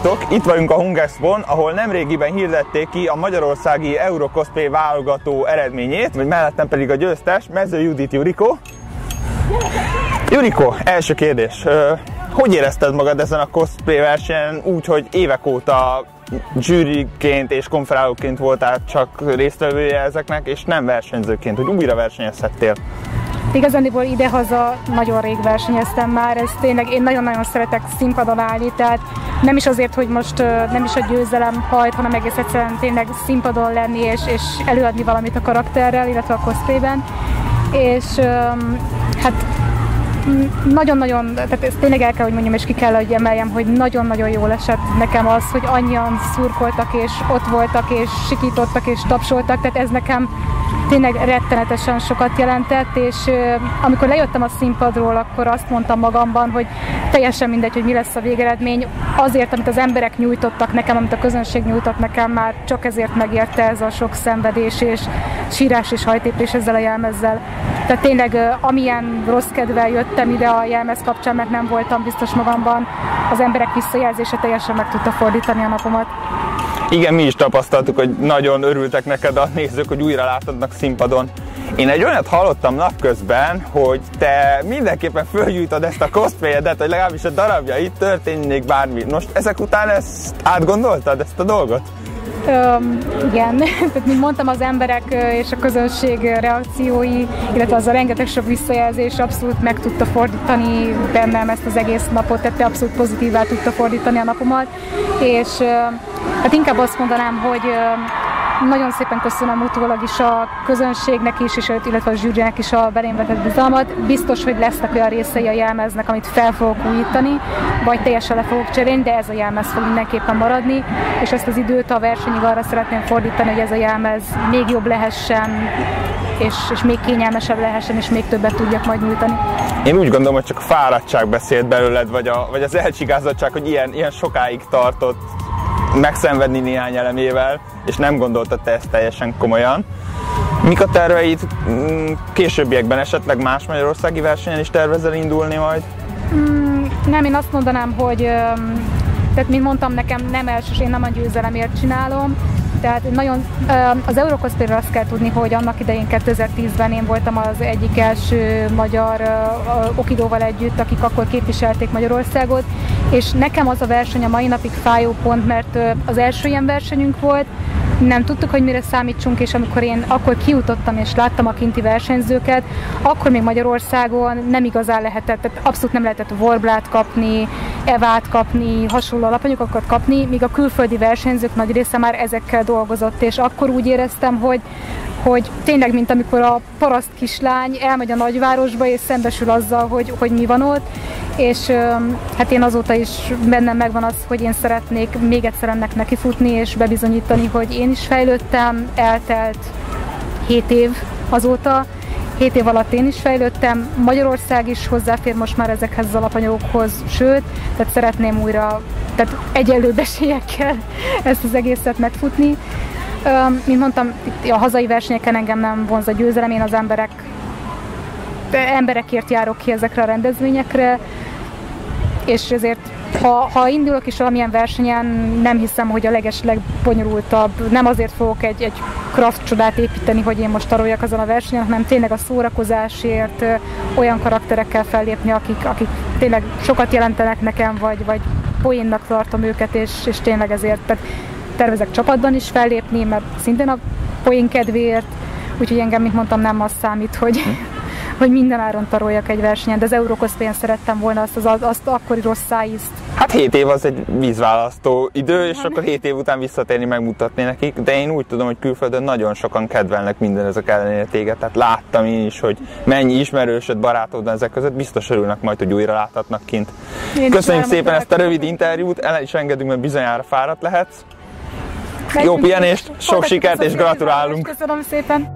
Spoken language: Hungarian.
Sziasztok! Itt vagyunk a Hungexpon, ahol nemrégiben hirdették ki a magyarországi Eurocosplay válogató eredményét, vagy mellettem pedig a győztes, Mező Judit Juriko. Juriko, első kérdés. Hogy érezted magad ezen a cosplay versenyen úgy, hogy évek óta zsűriként és konferálóként voltál csak résztvevője ezeknek, és nem versenyzőként, hogy újra versenyezhettél? Igazándiból idehaza nagyon rég versenyeztem már, ez tényleg, én nagyon-nagyon szeretek színpadon állni, tehát nem is azért, hogy most nem is a győzelem hajt, hanem egész egyszerűen tényleg színpadon lenni és előadni valamit a karakterrel, illetve a cosplayben. És hát nagyon-nagyon, tehát ezt tényleg el kell, hogy mondjam, és ki kell, hogy emeljem, hogy nagyon-nagyon jól esett nekem az, hogy annyian szurkoltak, és ott voltak, és sikítottak, és tapsoltak, tehát ez nekem tényleg rettenetesen sokat jelentett, és amikor lejöttem a színpadról, akkor azt mondtam magamban, hogy teljesen mindegy, hogy mi lesz a végeredmény, azért, amit az emberek nyújtottak nekem, amit a közönség nyújtott nekem, már csak ezért megérte ez a sok szenvedés, és sírás és hajtéplés ezzel a jelmezzel. Tehát tényleg amilyen rossz kedvel jöttem ide a jelmez kapcsán, mert nem voltam biztos magamban, az emberek visszajelzése teljesen meg tudta fordítani a napomat. Igen, mi is tapasztaltuk, hogy nagyon örültek neked a nézők, hogy újra látodnak színpadon. Én egy olyat hallottam napközben, hogy te mindenképpen fölgyújtod ezt a cosplayedet, hogy legalábbis a darabjait történjék bármi. Most ezek után ezt átgondoltad, ezt a dolgot? Igen, tehát mint mondtam, az emberek és a közönség reakciói, illetve az a rengeteg sok visszajelzés abszolút meg tudta fordítani bennem ezt az egész napot, tehát abszolút pozitívvá tudta fordítani a napomat, és hát inkább azt mondanám, hogy nagyon szépen köszönöm utólag is a közönségnek is, és illetve a zsűrinek is a belém vetett bizalmat. Biztos, hogy lesznek olyan részei a jelmeznek, amit fel fogok újítani, vagy teljesen le fogok cserélni, de ez a jelmez fog mindenképpen maradni, és ezt az időt a versenyig arra szeretném fordítani, hogy ez a jelmez még jobb lehessen, és még kényelmesebb lehessen, és még többet tudjak majd nyújtani. Én úgy gondolom, hogy csak a fáradtság beszélt belőled, vagy az elcsigázottság, hogy ilyen sokáig tartott megszenvedni néhány elemével, és nem gondoltad te ezt teljesen komolyan. Mik a terveid későbbiekben, esetleg más magyarországi versenyen is tervezel indulni majd? Nem, én azt mondanám, hogy tehát mint mondtam, nekem nem elsős, én nem a győzelemért csinálom. Tehát nagyon, az Eurocosplay-ről azt kell tudni, hogy annak idején 2010-ben én voltam az egyik első magyar okidóval együtt, akik akkor képviselték Magyarországot, és nekem az a verseny a mai napig fájó pont, mert az első ilyen versenyünk volt, nem tudtuk, hogy mire számítsunk, és amikor én akkor kijutottam és láttam a kinti versenyzőket, akkor még Magyarországon nem igazán lehetett, tehát abszolút nem lehetett Warblát kapni, Evát kapni, hasonló alapanyagokat kapni, míg a külföldi versenyzők nagy része már ezekkel dolgozott, és akkor úgy éreztem, hogy tényleg, mint amikor a paraszt kislány elmegy a nagyvárosba, és szembesül azzal, hogy mi van ott, és hát én azóta is bennem megvan az, hogy én szeretnék még egyszer ennek nekifutni, és bebizonyítani, hogy én is fejlődtem, eltelt 7 év azóta, 7 év alatt én is fejlődtem, Magyarország is hozzáfér most már ezekhez az alapanyagokhoz, sőt, tehát szeretném újra, tehát egyenlő esélyekkel ezt az egészet megfutni. Mint mondtam, a hazai versenyeken engem nem vonz a győzelem, én az emberekért járok ki ezekre a rendezvényekre, és ezért, ha indulok is valamilyen versenyen, nem hiszem, hogy a legbonyolultabb, nem azért fogok egy craft csodát építeni, hogy én most taroljak azon a versenyen, hanem tényleg a szórakozásért olyan karakterekkel fellépni, akik tényleg sokat jelentenek nekem, vagy poénnak tartom őket, és tényleg ezért tervezek csapatban is fellépni, mert szintén a poén kedvéért, úgyhogy engem, mint mondtam, nem az számít, hogy minden áron taroljak egy versenyen, de az Eurocosplayen szerettem volna azt akkori rossz szájízt. Hát 7 év az egy vízválasztó idő, és akkor 7 év után visszatérni, megmutatni nekik, de én úgy tudom, hogy külföldön nagyon sokan kedvelnek minden ezek ellenére téged, tehát láttam én is, hogy mennyi ismerősöd, barátod van ezek között, biztos örülnek majd, hogy újra láthatnak kint. Köszönjük szépen ezt a rövid interjút, el is engedünk, mert bizonyára fáradt lehetsz. Jó pihenést, sok sikert és gratulálunk! Köszönöm szépen!